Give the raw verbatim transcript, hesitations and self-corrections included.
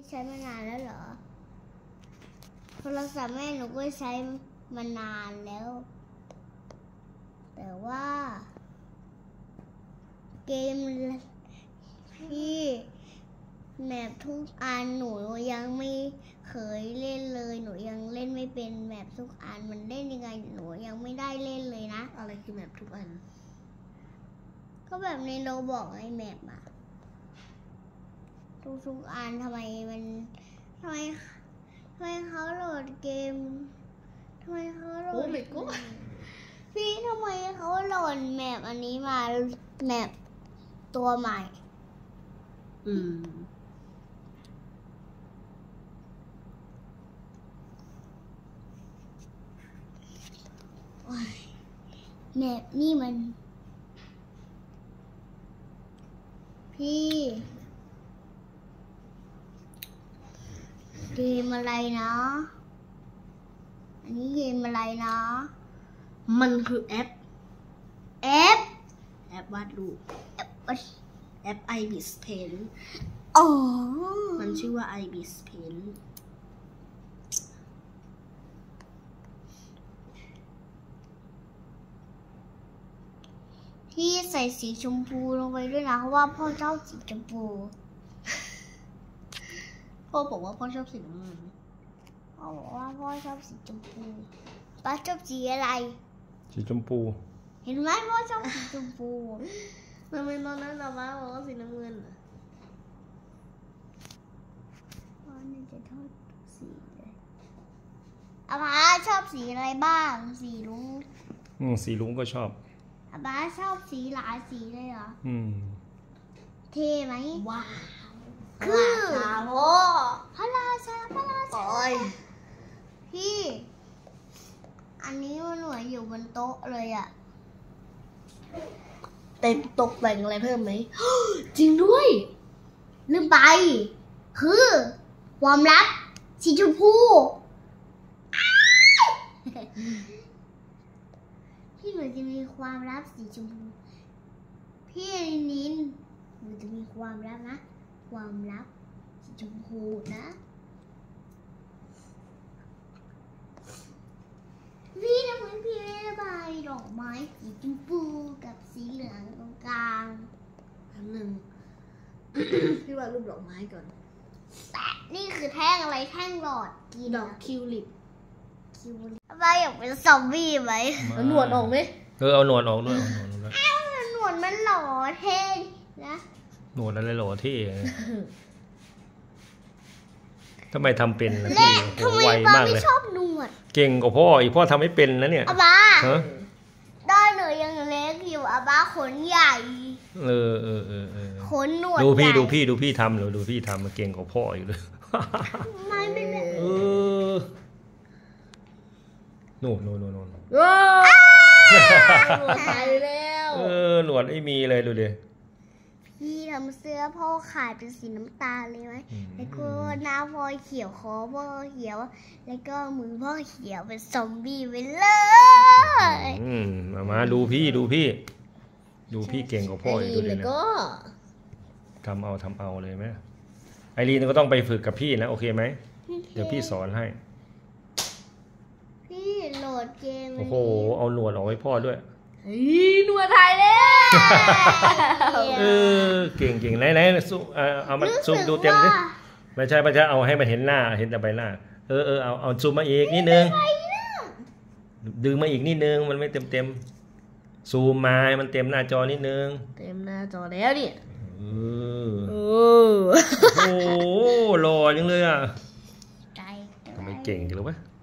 ใช้มานานแล้วเหรอโทรศัพท์แม่หนูก็ใช้มานานแล้วแต่ว่าเกมที่แมปทุกอันหนูยังไม่เคยเล่นเลยหนูยังเล่นไม่เป็นแมปทุกอันมันเล่นยังไงหนูยังไม่ได้เล่นเลยนะอะไรคือแมปทุกอันก็แบบในโรบอกไอแมปอะทุกๆอันทำไมมันทำไมทำไมเขาโหลดเกมทำไมเขาโหลดโอ้ไม่กูพี่ทำไมเขาโหลดแมปอันนี้มาแมปตัวใหม่อืมแมปนี่มันพี่เกมอะไรนะอันนี้เกมอะไรนะมันคือแอปแอปแอปวาดรูปแอปแอป Ibis Paint อ๋อมันชื่อว่า Ibis Paint พี่ใส่สีชมพูลงไปด้วยนะเพราะว่าพ่อชอบสีชมพูพ่อบอกว่าพ่อชอบสีน้ำเงินพ่อบอกว่าพ่อชอบสีชมพูป้าชอบสีอะไรสีชมพูเห็นไหมพ่อชอบสีชมพูทำไมตอนนั้นเราบ้าบอกว่าสีน้ำเงินอ่ะพ่อน่าจะชอบสีเลยอาบ้าชอบสีอะไรบ้างสีลุงอืมสีลุงก็ชอบอาบ้าชอบสีหลายสีเลยเหรออืมเท่ไหมว้าวคือชาพ่อพระราชาพระราชาพี่อันนี้มันเหมือนอยู่บนโต๊ะเลยอะเต็มตกแต่งอะไรเพิ่มไหม จริงด้วยลืมไปคือความลับสีชมพูพี่หนูจะมีความลับสีชมพูพี่นินหนูจะมีความลับนะความลับสีชมพูนะพี่ทำไมพี่ไม่ระบายดอกไม้สีชมพูกับสีเหลืองตรงกลางอันหนึ่ง พี่วาดรูปดอกไม้ก่อนแต่นี่คือแท่งอะไรแท่งหลอดกี่ดอกคิวลิปคิวลิปอะไรอยากเป็นซอมบี้ไหมเอาหนวดออกไหมเออเอาหนวดออกด้วยเอาหนวดออกด้วยอ้าวหนวดมันหล่อเท่นะหนวดอะไรหล่อเท่ทำไมทำเป็นล่ะพี่โหไวมากเลยชอบหนวดเก่งกว่าพ่ออีกพ่อทำไม่เป็นนะเนี่ยอาบ้าได้หนูยังเล็กอยู่อาบ้าขนใหญ่เออเออเออเออขนหนวดดูพี่ดูพี่ดูพี่ทำหรือดูพี่ทำมาเก่งกว่าพ่ออีกเลยไม่เป็นไรเออโน่โน่โน่โน่ว้าวหนวดหายแล้วเออหนวดไม่มีเลยดูดิพี่ทำเสื้อพ่อขายเป็นสีน้ำตาลเลยไหมแล้วก็หน้าพ่อเขียวคอพ่อเขียวแล้วก็มือพ่อเขียวเป็นซอมบี้ไปเลยอืมมามาดูพี่ดูพี่ดูพี่เก่งกว่าพ่ออีกดูเลยนะทำเอาทำเอาเลยไหมไอรีนก็ต้องไปฝึกกับพี่นะโอเคไหมเดี๋ยวพี่สอนให้พี่โหลดเกมโอ้โหเอาหนวดออกให้พ่อด้วยหนวดถ่ายแล้วเออเก่งเก่งไหนไหนซูเอามาซูมดูเต็มสิไม่ใช่ไม่ใช่เอาให้มันเห็นหน้าเห็นแต่ใบหน้าเออเออเอาเอาซูมมาอีกนิดนึงดึงมาอีกนิดนึงมันไม่เต็มเต็มซูมมาให้มันเต็มหน้าจอนิดนึงเต็มหน้าจอแล้วดิเออโอ้โหหล่อจังเลยอ่ะทำไมเก่งจังเลยวะ